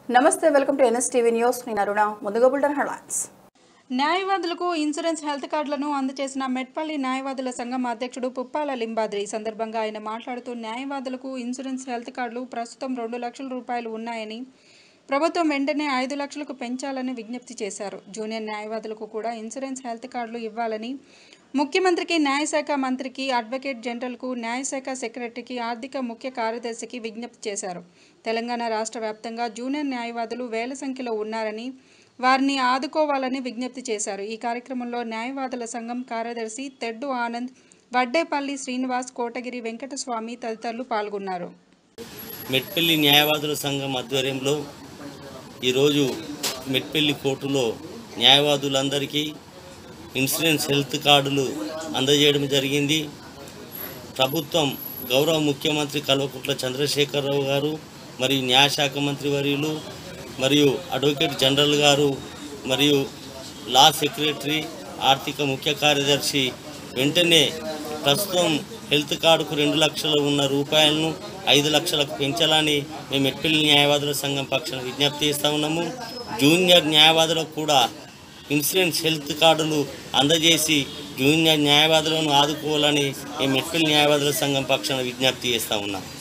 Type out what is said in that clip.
నమస్తే welcome to NSTV news నేను అరుణ ముందుగా బులెటిన్ హెడ్లైన్స్ న్యాయవాదులకు ఇన్సూరెన్స్ హెల్త్ కార్డులను అందజేసిన మెట్పల్లి న్యాయవాదుల సంఘం అధ్యక్షుడు పుప్పాల లింబాద్రి ఈ సందర్భంగా ఆయన మాట్లాడుతూ న్యాయవాదులకు ఇన్సూరెన్స్ హెల్త్ కార్డులు ప్రస్తుతం 2 లక్షల రూపాయలు ఉన్నాయని ప్రభుత్వం వెంటనే 5 లక్షలకు పెంచాలని విజ్ఞప్తి చేశారు. జూనియర్ న్యాయవాదులకు కూడా ఇన్సూరెన్స్ హెల్త్ కార్డులు ఇవ్వాలని ముఖ్యమంత్రికి, న్యాయశాఖ మంత్రికి, అడ్వకేట్ జనరల్కు, న్యాయశాఖ సెక్రటరీకి, ఆర్థిక ముఖ్య కార్యదర్శికి విజ్ఞప్తి చేశారు. తెలంగాణ రాష్ట్ర వ్యాప్తంగా జూనియర్ న్యాయవాదులు వేల సంఖ్యలో ఉన్నారని వారిని ఆదుకోవాలని విజ్ఞప్తి చేశారు. ఈ కార్యక్రమంలో న్యాయవాదుల సంఘం కార్యదర్శి తెడ్డు ఆనంద్, వడ్డేపల్లి శ్రీనివాస్, కోటగిరి వెంకటస్వామి తదితరులు పాల్గొన్నారు. మెట్పల్లి న్యాయవాదుల సంఘం ఆధ్వర్యంలో ఈరోజు మెట్పల్లి కోర్టులో న్యాయవాదులందరికీ ఇన్సూరెన్స్ హెల్త్ కార్డులు అందజేయడం జరిగింది. ప్రభుత్వం గౌరవ ముఖ్యమంత్రి కల్వకుంట్ల చంద్రశేఖరరావు గారు మరియు న్యాయశాఖ మంత్రి వర్యులు మరియు అడ్వకేట్ జనరల్ గారు మరియు లా సెక్రటరీ, ఆర్థిక ముఖ్య కార్యదర్శి వెంటనే ప్రస్తుతం హెల్త్ కార్డుకు 2 లక్షలు ఉన్న రూపాయలను 5 లక్షలకు పెంచాలని మేము మెట్పల్లి న్యాయవాదుల సంఘం పక్షాన విజ్ఞప్తి చేస్తూ ఉన్నాము. జూనియర్ న్యాయవాదులకు కూడా ఇన్సూరెన్స్ హెల్త్ కార్డులు అందజేసి జూనియర్ న్యాయవాదులను ఆదుకోవాలని మేము మెట్పల్లి న్యాయవాదుల సంఘం పక్షాన విజ్ఞప్తి చేస్తూ ఉన్నాం.